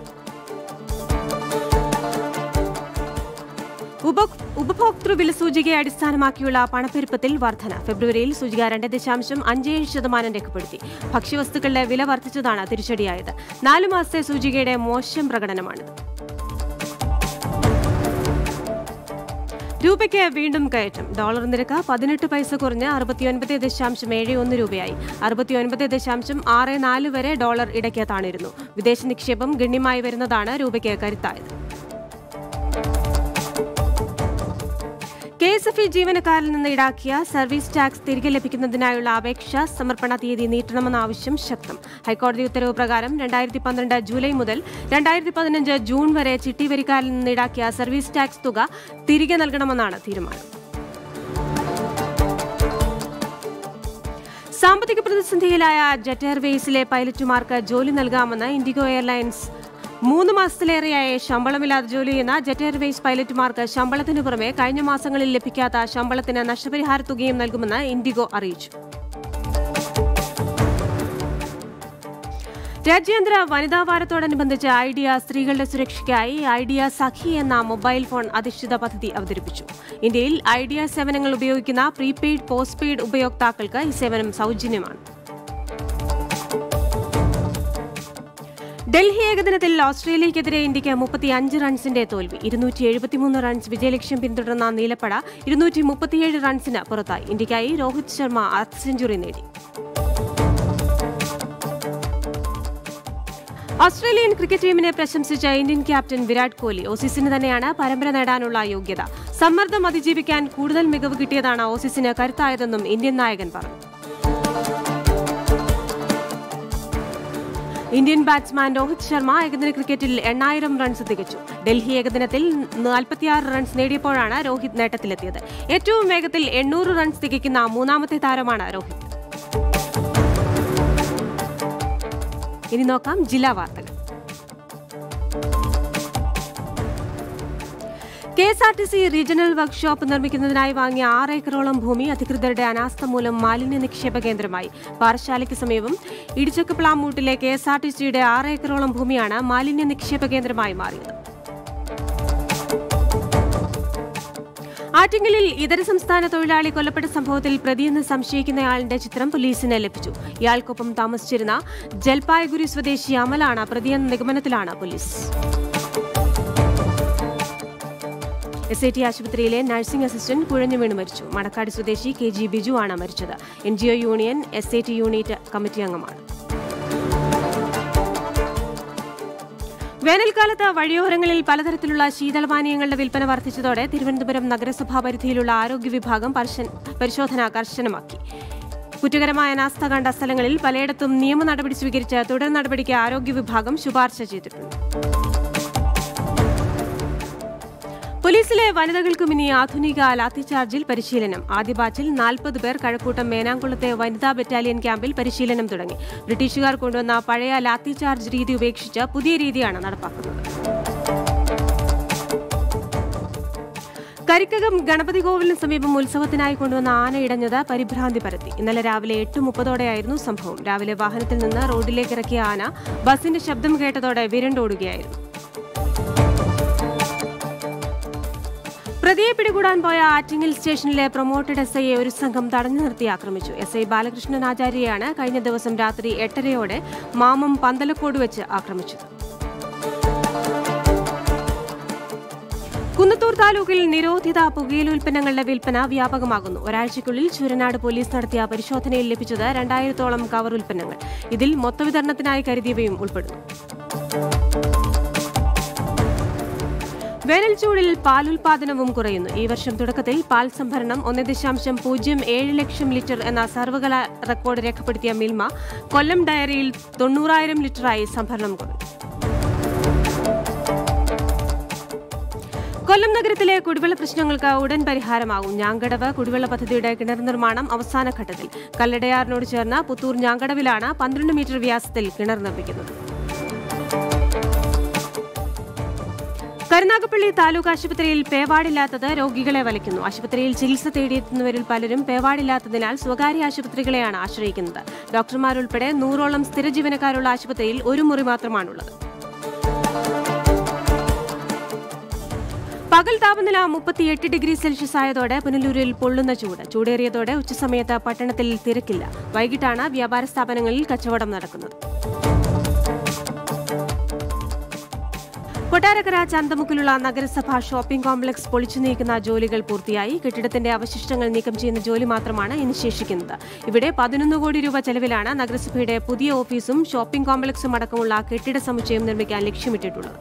ഉപഭോക്തൃ വില സൂചികയെ അടിസ്ഥാനമാക്കിയുള്ള പണപ്പെരുപ്പത്തിൽ വർധന. ഫെബ്രുവരിയിൽ സൂചിക രണ്ട് ദശാംശം അഞ്ചേഴ് ശതമാനം രേഖപ്പെടുത്തി. ഭക്ഷ്യവസ്തുക്കളുടെ വില വർദ്ധിച്ചതാണ് തിരിച്ചടിയായത്. നാലു മാസത്തെ സൂചികയുടെ മോശം പ്രകടനമാണിത്. രൂപയ്ക്ക് വീണ്ടും കയറ്റം. ഡോളർ നിരക്ക് പതിനെട്ട് പൈസ കുറഞ്ഞ് അറുപത്തിയൊൻപത് ദശാംശം ഏഴ് ഒന്ന് രൂപയായി. അറുപത്തിയൊൻപത് ദശാംശം ആറ് നാല് വരെ ഡോളർ ഇടയ്ക്ക് താണിരുന്നു. വിദേശ നിക്ഷേപം ഗണ്യമായി വരുന്നതാണ് രൂപയ്ക്ക് കരുത്തായത്. കെ എസ് എഫ് ഇ ജീവനക്കാരിൽ നിന്ന് ഈടാക്കിയ സർവീസ് ടാക്സ് തിരികെ ലഭിക്കുന്നതിനായുള്ള അപേക്ഷ സമർപ്പണ തീയതി നീട്ടണമെന്ന ആവശ്യം ശക്തം. ഹൈക്കോടതി ഉത്തരവ് പ്രകാരം രണ്ടായിരത്തി പന്ത്രണ്ട് ജൂലൈ മുതൽ രണ്ടായിരത്തി പതിനഞ്ച് ജൂൺ വരെ ചിട്ടി വരിക്കാരിൽ നിന്ന് ഈടാക്കിയ സർവീസ് ടാക്സ് തുക തിരികെ നൽകണമെന്നാണ് തീരുമാനം. സാമ്പത്തിക പ്രതിസന്ധിയിലായ ജെറ്റ് എയർവേസിലെ പൈലറ്റുമാർക്ക് ജോലി നൽകാമെന്ന് ഇൻഡിഗോ എയർലൈൻസ്. മൂന്ന് മാസത്തിലേറെയായി ശമ്പളമില്ലാതെ ജോലി ചെയ്യുന്ന ജെറ്റ് എയർവേസ് പൈലറ്റുമാർക്ക് ശമ്പളത്തിനു പുറമെ കഴിഞ്ഞ മാസങ്ങളിൽ ലഭിക്കാത്ത ശമ്പളത്തിന് നഷ്ടപരിഹാര തുകയും നൽകുമെന്ന് ഇൻഡിഗോ അറിയിച്ചു. രാജ്യാന്തര വനിതാ വാരത്തോടനുബന്ധിച്ച് ഐഡിയ സ്ത്രീകളുടെ സുരക്ഷയ്ക്കായി ഐഡിയ സഖി എന്ന മൊബൈൽ ഫോൺ അധിഷ്ഠിത പദ്ധതി അവതരിപ്പിച്ചു. ഇന്ത്യയിൽ ഐഡിയ സേവനങ്ങൾ ഉപയോഗിക്കുന്ന പ്രീപെയ്ഡ് പോസ്റ്റ് പെയ്ഡ് ഉപയോക്താക്കൾക്ക് ഈ സേവനം സൗജന്യമാണ്. ഡൽഹി ഏകദിനത്തിൽ ഓസ്ട്രേലിയക്കെതിരെ ഇന്ത്യയ്ക്ക് മുപ്പത്തിയഞ്ച് റൺസിന്റെ തോൽവി. ഇരുന്നൂറ്റി എഴുപത്തിമൂന്ന് റൺസ് വിജയലക്ഷ്യം പിന്തുടർന്ന നീലപ്പട ഇരുന്നൂറ്റി മുപ്പത്തിയേഴ് റൺസിന് പുറത്തായി. ഇന്ത്യയ്ക്കായി രോഹിത് ശർമ്മ അർദ്ധ സെഞ്ചുറി നേടി. ഓസ്ട്രേലിയൻ ക്രിക്കറ്റ് ടീമിനെ പ്രശംസിച്ച ഇന്ത്യൻ ക്യാപ്റ്റൻ വിരാട് കോഹ്ലി. ഓസീസിന് തന്നെയാണ് പരമ്പര നേടാനുള്ള യോഗ്യത. സമ്മർദ്ദം അതിജീവിക്കാൻ കൂടുതൽ മികവ് കിട്ടിയതാണ് ഓസീസിന് കരുത്തായതെന്നും ഇന്ത്യൻ നായകൻ പറഞ്ഞു. ഇന്ത്യൻ ബാറ്റ്സ്മാൻ രോഹിത് ശർമ്മ ഏകദിന ക്രിക്കറ്റിൽ എണ്ണായിരം റൺസ് തികച്ചു. ഡൽഹി ഏകദിനത്തിൽ നാൽപ്പത്തിയാറ് റൺസ് നേടിയപ്പോഴാണ് രോഹിത് നേട്ടത്തിലെത്തിയത്. ഏറ്റവും വേഗത്തിൽ എണ്ണൂറ് റൺസ് തികയ്ക്കുന്ന മൂന്നാമത്തെ താരമാണ് രോഹിത്. ഇനി നോക്കാം ജില്ലാ വാർത്തകൾ. K S R T C regional workshop നിർമ്മിക്കുന്നതിനായി വാങ്ങിയ ആറ് ഏക്കറോളം ഭൂമി അധികൃതരുടെ അനാസ്ഥ മൂലം മാലിന്യ നിക്ഷേപ കേന്ദ്രമായി. പാറശാലയ്ക്ക് സമീപം ഇടിച്ചക്കപ്ലാമൂട്ടിലെ കെ എസ് ആർ ടി സിയുടെ ആറ് ഏക്കറോളം ഭൂമിയാണ് മാലിന്യ നിക്ഷേപ കേന്ദ്രമായി മാറിയത്. ആറ്റിങ്ങലിൽ ഇതര സംസ്ഥാന തൊഴിലാളി കൊല്ലപ്പെട്ട സംഭവത്തിൽ പ്രതിയെന്ന് സംശയിക്കുന്നയാളിന്റെ ചിത്രം പോലീസിന് ലഭിച്ചു. ഇയാൾക്കൊപ്പം താമസിച്ചിരുന്ന ജൽപായ്ഗുരി സ്വദേശി അമലാണ് പ്രതിയെന്ന നിഗമനത്തിലാണ് പോലീസ്. എസ് ഐ ടി ആശുപത്രിയിലെ നഴ്സിംഗ് അസിസ്റ്റന്റ് കുഴഞ്ഞു വീണ് മരിച്ചു. മണക്കാട് സ്വദേശി കെ ജി ബിജു ആണ് മരിച്ചത്. N G O union S I T unit committee അംഗമാണ്. വേനൽക്കാലത്ത് വഴിയോരങ്ങളിൽ പലതരത്തിലുള്ള ശീതളപാനീയങ്ങളുടെ വിൽപ്പന വർദ്ധിച്ചതോടെ തിരുവനന്തപുരം നഗരസഭാ പരിധിയിലുള്ള ആരോഗ്യ വിഭാഗം പരിശോധന കർശനമാക്കി. കുറ്റകരമായ അനാസ്ഥ കണ്ട സ്ഥലങ്ങളിൽ പലയിടത്തും നിയമ നടപടി സ്വീകരിച്ച് തുടർ നടപടിക്ക് ആരോഗ്യ വിഭാഗം ശുപാർശ ചെയ്തിട്ടുണ്ട്. പോലീസിലെ വനിതകൾക്കും ഇനി ആധുനിക ലാത്തിചാർജിൽ പരിശീലനം. ആദ്യ ബാച്ചിൽ നാൽപ്പത് പേർ കഴക്കൂട്ടം മേനാംകുളത്തെ വനിതാ ബറ്റാലിയൻ ക്യാമ്പിൽ പരിശീലനം തുടങ്ങി. ബ്രിട്ടീഷുകാർ കൊണ്ടുവന്ന പഴയ ലാത്തിചാർജ് രീതി ഉപേക്ഷിച്ച് പുതിയ രീതിയാണ് നടപ്പാക്കുന്നത്. കരിക്കകം ഗണപതി കോവിലിന് സമീപം ഉത്സവത്തിനായി കൊണ്ടുവന്ന ആന ഇടഞ്ഞത് പരിഭ്രാന്തി പരത്തി. ഇന്നലെ രാവിലെ എട്ട് മുപ്പതോടെയായിരുന്നു സംഭവം. രാവിലെ വാഹനത്തിൽ നിന്ന് റോഡിലേക്ക് ഇറക്കിയ ആന ബസിന്റെ ശബ്ദം കേട്ടതോടെ വിരണ്ടോടുകയായിരുന്നു. പ്രതിയെ പിടികൂടാൻ പോയ ആറ്റിങ്ങൽ സ്റ്റേഷനിലെ പ്രൊമോട്ടഡ് എസ് ഐയെ ഒരു സംഘം തടഞ്ഞു നിർത്തി ആക്രമിച്ചു. എസ് ഐ ബാലകൃഷ്ണൻ ആചാര്യയാണ് കഴിഞ്ഞ ദിവസം രാത്രി എട്ടരയോടെ മാമം പന്തലക്കോട് വെച്ച് ആക്രമിച്ചത്. കുന്നത്തൂർ താലൂക്കിൽ നിരോധിത പുകയിലുൽപ്പന്നങ്ങളുടെ വിൽപ്പന വ്യാപകമാകുന്നു. ഒരാഴ്ചയ്ക്കുള്ളിൽ ചൂരനാട് പോലീസ് നടത്തിയ പരിശോധനയിൽ ലഭിച്ചത് രണ്ടായിരത്തോളം കവർ ഉൽപ്പന്നങ്ങൾ. ഇതിൽ മൊത്തവിതരണത്തിനായി കരുതിയവയും ഉൾപ്പെടുന്നു. വേനൽ ചൂടിൽ പാലുൽപാദനവും കുറയുന്നു. ഈ വർഷം തുടക്കത്തിൽ പാൽ സംഭരണം ഒന്ന് ദശാംശം പൂജ്യം ഏഴ് ലക്ഷം ലിറ്റർ എന്ന സർവകലാ റെക്കോർഡ് രേഖപ്പെടുത്തിയ മിൽമ കൊല്ലം ഡയറിയിൽ തൊണ്ണൂറായിരം ലിറ്ററായി സംഭരണം കുറഞ്ഞു. കൊല്ലം നഗരത്തിലെ കുടിവെള്ള പ്രശ്നങ്ങൾക്ക് ഉടൻ പരിഹാരമാകും. ഞാങ്കടവ് കുടിവെള്ള പദ്ധതിയുടെ കിണർ നിർമ്മാണം അവസാന ഘട്ടത്തിൽ. കല്ലടയാറിനോട് ചേർന്ന പുത്തൂർ ഞാങ്കടവിലാണ് പന്ത്രണ്ട് മീറ്റർ വ്യാസത്തിൽ കിണർ നിർമ്മിക്കുന്നത്. കരുനാഗപ്പള്ളി താലൂക്ക് ആശുപത്രിയിൽ പേവാടില്ലാത്തത് രോഗികളെ വലയ്ക്കുന്നു. ആശുപത്രിയിൽ ചികിത്സ തേടിയെത്തുന്നവരിൽ പലരും പേവാടില്ലാത്തതിനാൽ സ്വകാര്യ ആശുപത്രികളെയാണ് ആശ്രയിക്കുന്നത്. ഡോക്ടർമാരുൾപ്പെടെ നൂറോളം സ്ഥിര ജീവനക്കാരുള്ള ആശുപത്രിയിൽ ഒരു മുറി മാത്രമാണുള്ളത്. പകൽ താപനില മുപ്പത്തിയെട്ട് ഡിഗ്രി സെൽഷ്യസ് ആയതോടെ പുനലൂരിൽ പൊള്ളുന്ന ചൂട്. ചൂടേറിയതോടെ ഉച്ചസമയത്ത് പട്ടണത്തിൽ തിരക്കില്ല. വൈകിട്ടാണ് വ്യാപാര സ്ഥാപനങ്ങളിൽ കച്ചവടം നടക്കുന്നത്. കൊട്ടാരക്കര ചന്തമുക്കിലുള്ള നഗരസഭാ ഷോപ്പിംഗ് കോംപ്ലക്സ് പൊളിച്ചു നീക്കുന്ന ജോലികൾ പൂർത്തിയായി. കെട്ടിടത്തിന്റെ അവശിഷ്ടങ്ങൾ നീക്കം ചെയ്യുന്ന ജോലി മാത്രമാണ് ഇനി ശേഷിക്കുന്നത്. ഇവിടെ പതിനൊന്ന് കോടി രൂപ ചെലവിലാണ് നഗരസഭയുടെ പുതിയ ഓഫീസും ഷോപ്പിംഗ് കോംപ്ലക്സും അടക്കമുള്ള കെട്ടിട സമുച്ചയം നിർമ്മിക്കാൻ ലക്ഷ്യമിട്ടിട്ടുള്ളത്.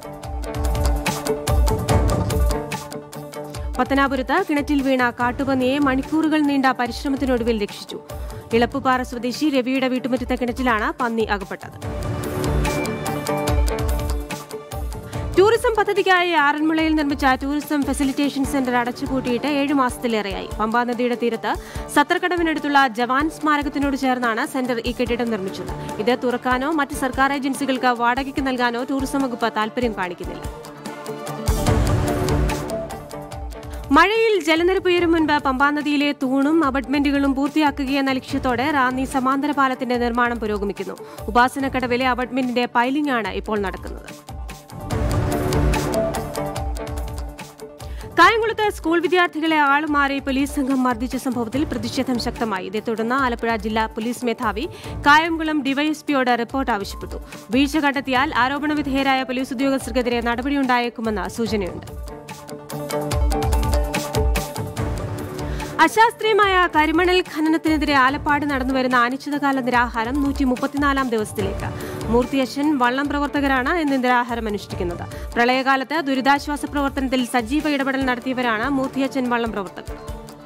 പത്തനാപുരത്ത് കിണറ്റിൽ വീണ കാട്ടുപന്നിയെ മണിക്കൂറുകൾ നീണ്ട പരിശ്രമത്തിനൊടുവിൽ രക്ഷിച്ചു. ഇളപ്പുപാറ സ്വദേശി രവിയുടെ വീട്ടുമുറ്റത്തെ കിണറ്റിലാണ് പന്നി അകപ്പെട്ടത്. ടൂറിസം പദ്ധതിക്കായി ആറന്മുളയിൽ നിർമ്മിച്ച ടൂറിസം ഫെസിലിറ്റേഷൻ സെന്റർ അടച്ചുപൂട്ടിയിട്ട് ഏഴു മാസത്തിലേറെയായി. പമ്പാ നദിയുടെ തീരത്ത് സത്രക്കടവിനടുത്തുള്ള ജവാൻ സ്മാരകത്തിനോട് ചേർന്നാണ് സെന്റർ ഈ കെട്ടിടം നിർമ്മിച്ചത്. ഇത് തുറക്കാനോ മറ്റ് സർക്കാർ ഏജൻസികൾക്ക് വാടകയ്ക്ക് നൽകാനോ ടൂറിസം വകുപ്പ് താൽപര്യം കാണിക്കുന്നില്ല. മഴയിൽ ജലനിരപ്പ് ഉയരും മുൻപ് പമ്പാനദിയിലെ തൂണും അബട്ട്മെന്റുകളും പൂർത്തിയാക്കുകയെന്ന ലക്ഷ്യത്തോടെ റാന്നി സമാന്തര പാലത്തിന്റെ നിർമ്മാണം പുരോഗമിക്കുന്നു. ഉപാസനക്കടവിലെ അബട്ട്മെന്റിന്റെ പൈലിംഗ് ആണ് ഇപ്പോൾ നടക്കുന്നത്. കായംകുളത്ത് സ്കൂൾ വിദ്യാർത്ഥികളെ ആളുമാറി പോലീസ് സംഘം മർദ്ദിച്ച സംഭവത്തിൽ പ്രതിഷേധം ശക്തമായി. ഇതേ തുടർന്ന് ആലപ്പുഴ ജില്ലാ പോലീസ് മേധാവി കായംകുളം ഡിവൈഎസ്പിയോട് റിപ്പോർട്ട് ആവശ്യപ്പെട്ടു. വീഴ്ച കണ്ടെത്തിയാൽ ആരോപണ വിധേയരായ പോലീസ് ഉദ്യോഗസ്ഥർക്കെതിരെ നടപടിയുണ്ടായേക്കുമെന്ന് സൂചനയുണ്ട്. അശാസ്ത്രീയമായ കരിമണൽ ഖനനത്തിനെതിരെ ആലപ്പാട് നടന്നുവരുന്ന അനിശ്ചിതകാല നിരാഹാരം നൂറ്റി മുപ്പത്തിനാലാം ദിവസത്തിലേക്ക്. മൂർത്തിയച്ഛൻ വള്ളം പ്രവർത്തകരാണ് ഇന്ന് നിരാഹാരം അനുഷ്ഠിക്കുന്നത്. പ്രളയകാലത്ത് ദുരിതാശ്വാസ പ്രവർത്തനത്തിൽ സജീവ ഇടപെടൽ നടത്തിയവരാണ് മൂർത്തിയച്ഛൻ വള്ളം പ്രവർത്തകർ.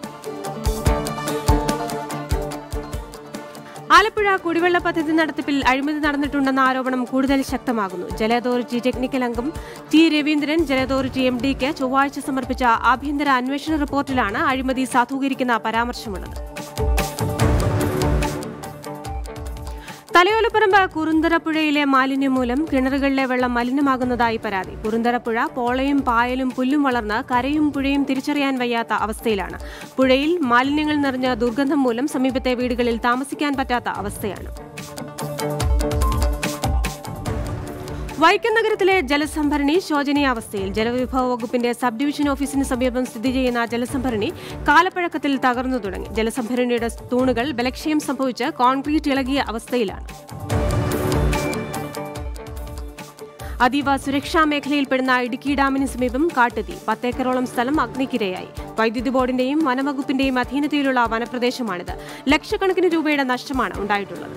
ആലപ്പുഴ കുടിവെള്ള പദ്ധതി നടത്തിപ്പിൽ അഴിമതി നടന്നിട്ടുണ്ടെന്ന ആരോപണം കൂടുതൽ ശക്തമാകുന്നു. ജല അതോറിറ്റി ടെക്നിക്കൽ അംഗം ടി രവീന്ദ്രൻ ജല അതോറിറ്റി എം ഡിക്ക് ചൊവ്വാഴ്ച സമർപ്പിച്ച ആഭ്യന്തര അന്വേഷണ റിപ്പോർട്ടിലാണ് അഴിമതി സാധൂകരിക്കുന്ന പരാമർശമുള്ളത്. തലയോലപ്പറമ്പ് കുറുന്തറപ്പുഴയിലെ മാലിന്യം മൂലം കിണറുകളിലെ വെള്ളം മലിനമാകുന്നതായി പരാതി. കുറുന്തറപ്പുഴ പോളയും പായലും പുല്ലും വളർന്ന് കരയും പുഴയും തിരിച്ചറിയാൻ വയ്യാത്ത അവസ്ഥയിലാണ്. പുഴയിൽ മാലിന്യങ്ങൾ നിറഞ്ഞ ദുർഗന്ധം മൂലം സമീപത്തെ വീടുകളിൽ താമസിക്കാൻ പറ്റാത്ത അവസ്ഥയാണ്. വൈക്കം നഗരത്തിലെ ജലസംഭരണി ശോചനീയാവസ്ഥയിൽ. ജലവിഭവ വകുപ്പിന്റെ സബ് ഡിവിഷൻ ഓഫീസിന് സമീപം സ്ഥിതി ചെയ്യുന്ന ജലസംഭരണി കാലപ്പഴക്കത്തിൽ തകർന്നു തുടങ്ങി. ജലസംഭരണിയുടെ തൂണുകൾ ബലക്ഷയം സംഭവിച്ച് കോൺക്രീറ്റ് ഇളകിയ അവസ്ഥയിലാണ്. അതീവ സുരക്ഷാ മേഖലയിൽപ്പെടുന്ന ഇടുക്കി ഡാമിന് സമീപം കാട്ടുതീ. പത്തേക്കറോളം സ്ഥലം അഗ്നിക്കിരയായി. വൈദ്യുതി ബോർഡിന്റെയും വനംവകുപ്പിന്റെയും അധീനതയിലുള്ള വനപ്രദേശമാണിത്. ലക്ഷക്കണക്കിന് രൂപയുടെ നഷ്ടമാണ് ഉണ്ടായിട്ടുള്ളത്.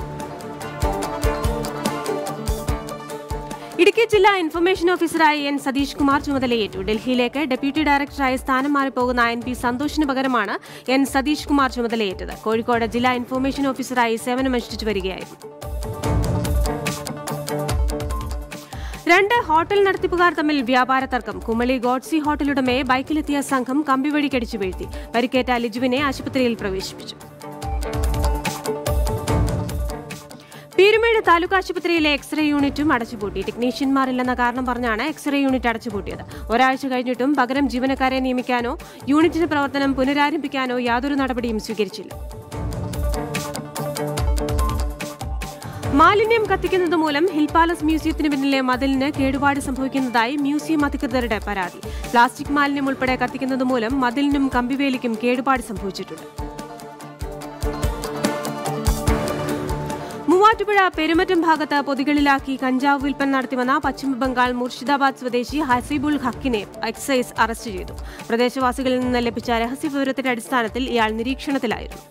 ഇടുക്കി ജില്ലാ ഇൻഫർമേഷൻ ഓഫീസറായി എൻ സതീഷ് കുമാർ ചുമതലയേറ്റു. ഡൽഹിയിലേക്ക് ഡെപ്യൂട്ടി ഡയറക്ടറായി സ്ഥാനം മാറിപ്പോകുന്ന എൻ പി സന്തോഷിന് പകരമാണ് എൻ സതീഷ് കുമാർ ചുമതലയേറ്റത്. കോഴിക്കോട് ജില്ലാ ഇൻഫർമേഷൻ ഓഫീസറായി സേവനമനുഷ്ഠിച്ചു വരികയായിരുന്നു. രണ്ട് ഹോട്ടൽ നടത്തിപ്പുകാർ തമ്മിൽ വ്യാപാര തർക്കം. കുമളി ഗോഡ്സി ഹോട്ടലുടമയെ ബൈക്കിലെത്തിയ സംഘം കമ്പിവഴിക്കടിച്ചു വീഴ്ത്തി. പരിക്കേറ്റ ലിജുവിനെ ആശുപത്രിയിൽ പ്രവേശിപ്പിച്ചു. പീരുമേട് താലൂക്ക് ആശുപത്രിയിലെ എക്സ്റേ യൂണിറ്റും അടച്ചുപൂട്ടി. ടെക്നീഷ്യന്മാരില്ലെന്ന കാരണം പറഞ്ഞാണ് എക്സ്റേ യൂണിറ്റ് അടച്ചുപൂട്ടിയത്. ഒരാഴ്ച കഴിഞ്ഞിട്ടും പകരം ജീവനക്കാരെ നിയമിക്കാനോ യൂണിറ്റിന്റെ പ്രവർത്തനം പുനരാരംഭിക്കാനോ യാതൊരു നടപടിയും സ്വീകരിച്ചില്ല. മാലിന്യം കത്തിക്കുന്നത് മൂലം ഹിൽ പാലസ് മ്യൂസിയത്തിന് പിന്നിലെ മതിലിന് കേടുപാട് സംഭവിക്കുന്നതായി മ്യൂസിയം അധികൃതരുടെ പരാതി. പ്ലാസ്റ്റിക് മാലിന്യം ഉൾപ്പെടെ കത്തിക്കുന്നത് മൂലം മതിലിനും കമ്പിവേലിക്കും കേടുപാട് സംഭവിച്ചിട്ടുണ്ട്. മൂവാറ്റുപുഴ പെരുമറ്റം ഭാഗത്ത് പൊതികളിലാക്കി കഞ്ചാവ് വിൽപ്പന നടത്തിവന്ന പശ്ചിമബംഗാൾ മുർഷിദാബാദ് സ്വദേശി ഹസീബുൽ ഹക്കിനെ എക്സൈസ് അറസ്റ്റ് ചെയ്തു. പ്രദേശവാസികളിൽ നിന്ന് ലഭിച്ച രഹസ്യവിവരത്തിന്റെ അടിസ്ഥാനത്തിൽ ഇയാൾ നിരീക്ഷണത്തിലായിരുന്നു.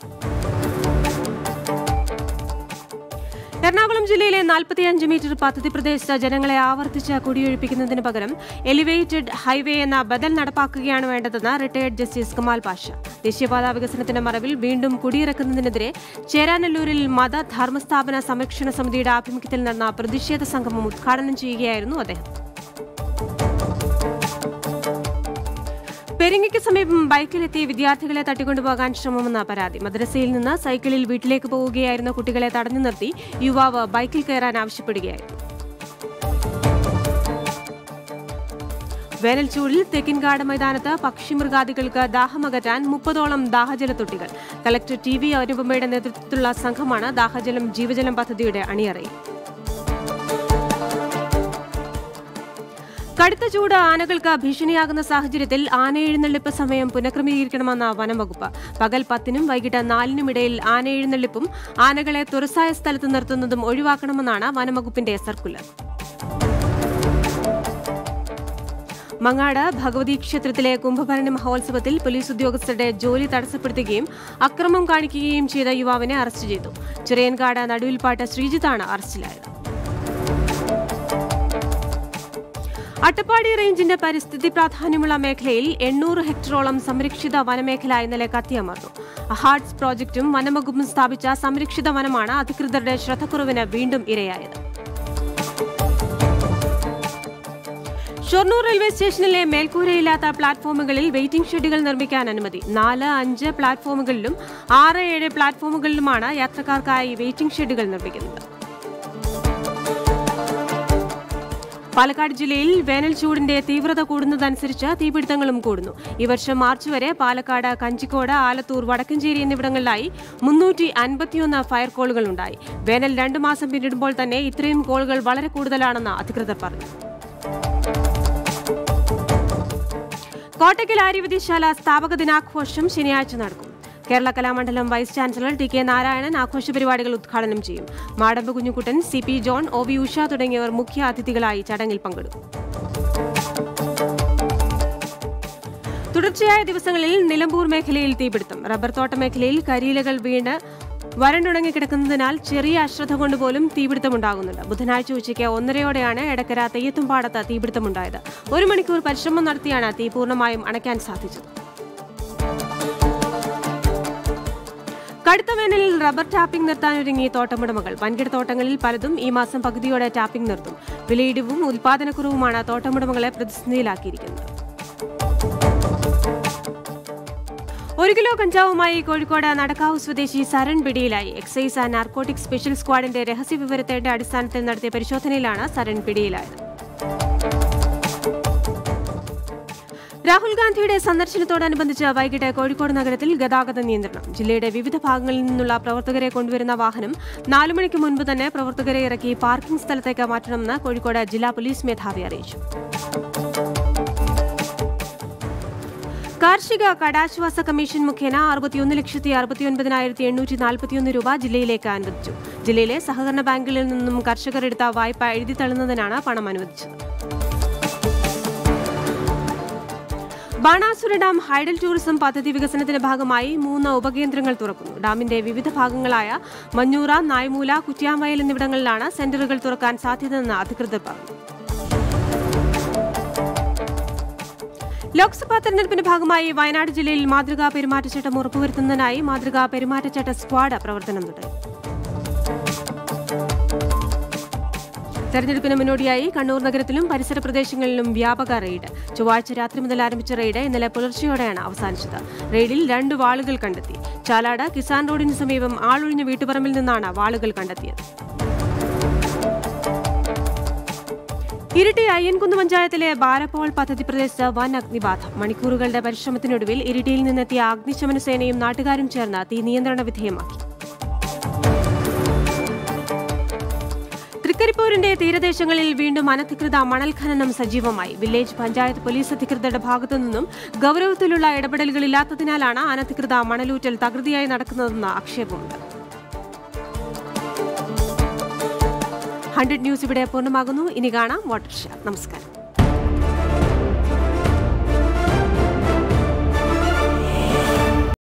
എറണാകുളം ജില്ലയിലെ നാൽപ്പത്തിയഞ്ച് മീറ്റർ പദ്ധതി പ്രദേശത്ത് ജനങ്ങളെ ആവർത്തിച്ച് കുടിയൊഴിപ്പിക്കുന്നതിന് പകരം എലിവേറ്റഡ് ഹൈവേ എന്ന ബദൽ നടപ്പാക്കുകയാണ് വേണ്ടതെന്ന് റിട്ടയർഡ് ജസ്റ്റിസ് കമാൽ പാഷ. ദേശീയപാതാ വികസനത്തിന്റെ മറവിൽ വീണ്ടും കുടിയിറക്കുന്നതിനെതിരെ ചേരാനല്ലൂരിൽ മത ധർമ്മസ്ഥാപന സംരക്ഷണ സമിതിയുടെ ആഭിമുഖ്യത്തിൽ നടന്ന പ്രതിഷേധ സംഗമം ഉദ്ഘാടനം ചെയ്യുകയായിരുന്നു അദ്ദേഹം. പെരിങ്ങയ്ക്ക് സമീപം ബൈക്കിലെത്തി വിദ്യാർത്ഥികളെ തട്ടിക്കൊണ്ടുപോകാൻ ശ്രമമെന്ന പരാതി. മദ്രസയിൽ നിന്ന് സൈക്കിളിൽ വീട്ടിലേക്ക് പോവുകയായിരുന്ന കുട്ടികളെ തടഞ്ഞു നിർത്തി യുവാവ് ബൈക്കിൽ കയറാൻ ആവശ്യപ്പെടുകയായിരുന്നു. വേനൽച്ചൂടിൽ തെക്കിൻകാട് മൈതാനത്ത് പക്ഷിമൃഗാദികൾക്ക് ദാഹമകറ്റാൻ മുപ്പതോളം ദാഹജലത്തൊട്ടികൾ. കലക്ടർ ടി വി അനുപമയുടെ നേതൃത്വത്തിലുള്ള സംഘമാണ് ദാഹജലം ജീവജലം പദ്ധതിയുടെ അണിയറയിൽ. കടുത്ത ചൂട് ആനകൾക്ക് ഭീഷണിയാകുന്ന സാഹചര്യത്തിൽ ആനയെഴുന്നള്ളിപ്പ് സമയം പുനഃക്രമീകരിക്കണമെന്ന വനംവകുപ്പ്. പകൽ പത്തിനും വൈകിട്ട് നാലിനുമിടയിൽ ആനയെഴുന്നള്ളിപ്പും ആനകളെ തുറസായ സ്ഥലത്ത് നിർത്തുന്നതും ഒഴിവാക്കണമെന്നാണ് വനംവകുപ്പിന്റെ സർക്കുലർ. മങ്ങാട് ഭഗവതി ക്ഷേത്രത്തിലെ കുംഭഭരണി മഹോത്സവത്തിൽ പോലീസ് ഉദ്യോഗസ്ഥരുടെ ജോലി തടസ്സപ്പെടുത്തുകയും അക്രമം കാണിക്കുകയും ചെയ്ത യുവാവിനെ അറസ്റ്റ് ചെയ്തു. ചിറയൻകാട് നടുവിൽപ്പാട്ട് ശ്രീജിത്താണ് അറസ്റ്റിലായത്. അട്ടപ്പാടി റേഞ്ചിന്റെ പരിസ്ഥിതി പ്രാധാന്യമുള്ള മേഖലയിൽ എണ്ണൂറ് ഹെക്ടറോളം സംരക്ഷിത വനമേഖല ഇന്നലെ കത്തിയമർന്നു. ഹാർട്സ് പ്രോജക്റ്റും വനംവകുപ്പും സ്ഥാപിച്ച സംരക്ഷിത വനമാണ് അധികൃതരുടെ ശ്രദ്ധക്കുറവിന് വീണ്ടും ഇരയായത്. ഷൊർണൂർ റെയിൽവേ സ്റ്റേഷനിലെ മേൽക്കൂരയില്ലാത്ത പ്ലാറ്റ്ഫോമുകളിൽ വെയിറ്റിംഗ് ഷെഡുകൾ നിർമ്മിക്കാൻ അനുമതി. നാല് അഞ്ച് പ്ലാറ്റ്ഫോമുകളിലും ആറ് ഏഴ് പ്ലാറ്റ്ഫോമുകളിലുമാണ് യാത്രക്കാർക്കായി വെയിറ്റിംഗ് ഷെഡുകൾ നിർമ്മിക്കുന്നത്. പാലക്കാട് ജില്ലയിൽ വേനൽ ചൂടിന്റെ തീവ്രത കൂടുന്നതനുസരിച്ച് തീപിടുത്തങ്ങളും കൂടുന്നു. ഈ വർഷം മാർച്ച് വരെ പാലക്കാട്, കഞ്ചിക്കോട്, ആലത്തൂർ, വടക്കഞ്ചേരി എന്നിവിടങ്ങളിലായി മുന്നൂറ്റി അൻപത്തിയൊന്ന് ഫയർ കോളുകളുണ്ടായി. വേനൽ രണ്ടു മാസം പിന്നിടുമ്പോൾ തന്നെ ഇത്രയും കോളുകൾ വളരെ കൂടുതലാണെന്ന് അധികൃതർ പറഞ്ഞു. കോട്ടയ്ക്കൽ ആര്യവൈദ്യശാല സ്ഥാപക ദിനാഘോഷം ശനിയാഴ്ച നടക്കും. Kerala Kalamandalam vice chancellor T K Narayanan ആഘോഷ പരിപാടികൾ ഉദ്ഘാടനം ചെയ്യും. Madampu Kunjukuttan, C P John, O V Usha തുടങ്ങിയവർ മുഖ്യ അതിഥികളായി ചടങ്ങിൽ പങ്കെടുക്കും. തുടർച്ചയായ ദിവസങ്ങളിൽ നിലമ്പൂർ മേഖലയിൽ തീപിടുത്തം. റബ്ബർ തോട്ട മേഖലയിൽ കരിയിലകൾ വീണ് വരണ്ടുണങ്ങിക്കിടക്കുന്നതിനാൽ ചെറിയ അശ്രദ്ധ കൊണ്ടുപോലും തീപിടുത്തമുണ്ടാകുന്നുണ്ട്. ബുധനാഴ്ച ഉച്ചയ്ക്ക് ഒന്നരയോടെയാണ് എടക്കര തെയ്യത്തുംപാടത്ത് തീപിടുത്തമുണ്ടായത്. ഒരു മണിക്കൂർ പരിശ്രമം നടത്തിയാണ് തീ പൂർണ്ണമായും അണയ്ക്കാൻ സാധിച്ചത്. കടുത്ത വേനലിൽ റബ്ബർ ടാപ്പിംഗ് നിർത്താനൊരുങ്ങി തോട്ടമുടമകൾ. വൻകിട തോട്ടങ്ങളിൽ പലതും ഈ മാസം പകുതിയോടെ ടാപ്പിംഗ് നിർത്തും. വിലയിടിവും ഉൽപാദനക്കുറവുമാണ് തോട്ടമുടമകളെ പ്രതിസന്ധിയിലാക്കിയിരിക്കുന്നത്. ഒരു കിലോ കഞ്ചാവുമായി കോഴിക്കോട് നടക്കാവ് സ്വദേശി സരൺ പിടിയിലായി. എക്സൈസ് ആൻഡ് നാർക്കോട്ടിക് സ്പെഷ്യൽ സ്ക്വാഡിന്റെ രഹസ്യവിവരത്തിന്റെ അടിസ്ഥാനത്തിൽ നടത്തിയ പരിശോധനയിലാണ് സരൺ പിടിയിലായത്. രാഹുൽ ഗാന്ധിയുടെ സന്ദർശനത്തോടനുബന്ധിച്ച് വൈകിട്ട് കോഴിക്കോട് നഗരത്തിൽ ഗതാഗത നിയന്ത്രണം. ജില്ലയുടെ വിവിധ ഭാഗങ്ങളിൽ നിന്നുള്ള പ്രവർത്തകരെ കൊണ്ടുവരുന്ന വാഹനം നാലു മണിക്ക് മുൻപ് തന്നെ പ്രവർത്തകരെ ഇറക്കി പാർക്കിംഗ് സ്ഥലത്തേക്ക് മാറ്റണമെന്ന് കോഴിക്കോട് ജില്ലാ പോലീസ് മേധാവി അറിയിച്ചു. കാർഷിക കടാശ്വാസ കമ്മീഷൻ മുഖേന അറുപത്തിയൊന്ന് ലക്ഷത്തി അറുപത്തിയൊൻപതിനായിരത്തി എണ്ണൂറ്റി നാൽപ്പത്തിയൊന്ന് രൂപ ജില്ലയിലേക്ക് അനുവദിച്ചു. ജില്ലയിലെ സഹകരണ ബാങ്കുകളിൽ നിന്നും കർഷകർ എടുത്ത വായ്പ എഴുതി തള്ളുന്നതിനാണ് പണം അനുവദിച്ചത്. ബാണാസുര ഡാം ഹൈഡൽ ടൂറിസം പദ്ധതി വികസനത്തിന്റെ ഭാഗമായി മൂന്ന് ഉപകേന്ദ്രങ്ങൾ തുറക്കുന്നു. ഡാമിന്റെ വിവിധ ഭാഗങ്ങളായ മഞ്ഞൂറ, നായ്മൂല, കുറ്റ്യാംവയൽ എന്നിവിടങ്ങളിലാണ് സെന്ററുകൾ തുറക്കാൻ സാധ്യതയെന്ന് അധികൃതർ പറഞ്ഞു. ലോക്സഭാ തെരഞ്ഞെടുപ്പിന്റെ ഭാഗമായി വയനാട് ജില്ലയിൽ മാതൃകാ പെരുമാറ്റച്ചട്ടം ഉറപ്പുവരുത്തുന്നതിനായി മാതൃകാ പെരുമാറ്റച്ചട്ട സ്ക്വാഡ് പ്രവർത്തനം തുടങ്ങി. തെരഞ്ഞെടുപ്പിന് മുന്നോടിയായി കണ്ണൂർ നഗരത്തിലും പരിസര പ്രദേശങ്ങളിലും വ്യാപക റെയ്ഡ്. ചൊവ്വാഴ്ച രാത്രി മുതൽ ആരംഭിച്ച റെയ്ഡ് ഇന്നലെ പുലർച്ചെയോടെയാണ് അവസാനിച്ചത്. റെയ്ഡിൽ രണ്ട് വാളുകൾ കണ്ടെത്തി. ചാലാട് കിസാൻ റോഡിന് സമീപം ആളൊഴിഞ്ഞ വീട്ടുപറമ്പിൽ നിന്നാണ് വാളുകൾ കണ്ടെത്തിയത്. ഇരിട്ടി അയ്യൻകുന്ന് പഞ്ചായത്തിലെ ബാരപ്പോൾ പദ്ധതി പ്രദേശത്ത് വൻ അഗ്നിബാധ. മണിക്കൂറുകളുടെ പരിശ്രമത്തിനൊടുവിൽ ഇരിട്ടിയിൽ നിന്നെത്തിയ അഗ്നിശമന സേനയും നാട്ടുകാരും ചേർന്ന് തീ നിയന്ത്രണ വിധേയമാക്കി. തൃക്കരിപ്പൂരിന്റെ തീരദേശങ്ങളിൽ വീണ്ടും അനധികൃത മണൽ ഖനനം സജീവമായി. വില്ലേജ് പഞ്ചായത്ത് പോലീസ് അധികൃതരുടെ ഭാഗത്തുനിന്നും ഗൌരവത്തിലുള്ള ഇടപെടലുകളില്ലാത്തതിനാലാണ് അനധികൃത മണലൂറ്റൽ തകൃതിയായി നടക്കുന്നതെന്ന് ആക്ഷേപമുണ്ട്. ഹൺഡ്രഡ് ന്യൂസ് ഇവിടെ പൂർണ്ണമാകുന്നു. ഇനി കാണാം വാട്ടർഷാറ്റ്. നമസ്കാരം.